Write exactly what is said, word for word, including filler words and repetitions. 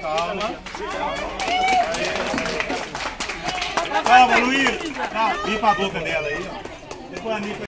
calma. Calma, Luiz. Calma, limpa a boca dela aí, ó. Depois a Nico